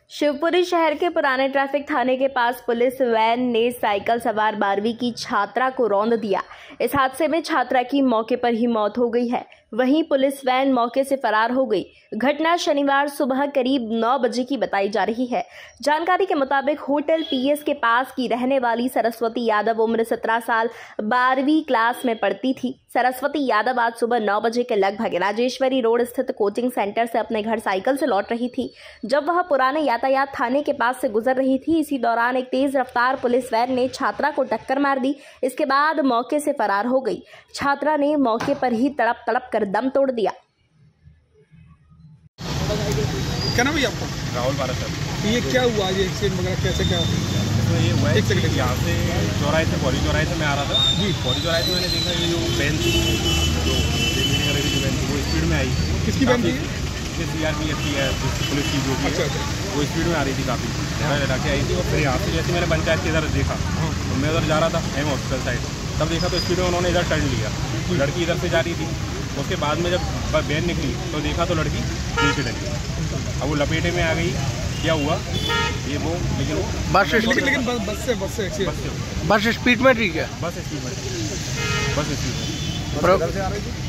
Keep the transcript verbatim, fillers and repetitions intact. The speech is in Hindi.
शिवपुरी शहर के पुराने ट्रैफिक थाने के पास पुलिस वैन ने साइकिल सवार बारहवीं की छात्रा को रौंद दिया। इस हादसे में छात्रा की मौके पर ही मौत हो गई है। वहीं पुलिस वैन मौके से फरार हो गई। घटना शनिवार सुबह करीब नौ बजे की बताई जा रही है। जानकारी के मुताबिक होटल पीएस के पास की रहने वाली सरस्वती यादव उम्र सत्रह साल बारहवीं क्लास में पढ़ती थी। सरस्वती यादव आज सुबह नौ बजे के लगभग राजेश्वरी रोड स्थित कोचिंग सेंटर से अपने घर साइकिल से लौट रही थी। जब वह पुराने यातायात थाने के पास से गुजर रही थी, इसी दौरान एक तेज रफ्तार पुलिस वैन ने छात्रा को टक्कर मार दी। इसके बाद मौके से फरार हो गई। छात्रा ने मौके पर ही तड़प तड़प कर दम तोड़ दिया। क्या नाम है आपका? राहुल भारत सर। ये क्या हुआ ये एक्सीडेंट वगैरह कैसे क्या हुआ? तो ये हुआ है यहाँ से चौराहे से पौड़ी चौराहे से मैं आ रहा था जी। पौड़ी चौराहे से मैंने देखा ये जो वैन थी, जो रेलवे की जो वैन थी वो स्पीड में आई। किसकी वैन थी? सी आर पी एफ की है, पुलिस की जो भी है, वो स्पीड में आ रही थी, काफ़ी लड़ा के आई थी। और फिर यहाँ से जैसे मैंने पंचायत के इधर देखा तो मैं उधर जा रहा था एम हॉस्पिटल साइड, तब देखा तो स्पीड में उन्होंने इधर टर्न लिया। लड़की इधर से जा रही थी। उसके बाद में जब वैन निकली तो देखा तो लड़की नीचे डली। अब वो लपेटे में आ गई। क्या हुआ ये वो लेकिन वो बस लेकिन, लेकिन बस बस से बस से बस से बस स्पीड में ठीक है। बस स्पीड में बस स्पीड में